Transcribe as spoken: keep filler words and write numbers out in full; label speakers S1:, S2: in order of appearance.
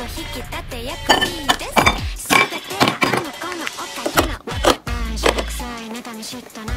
S1: 引き立て役にです。全てがあの子のおかげなわけない。しょぼくさい妬み嫉妬な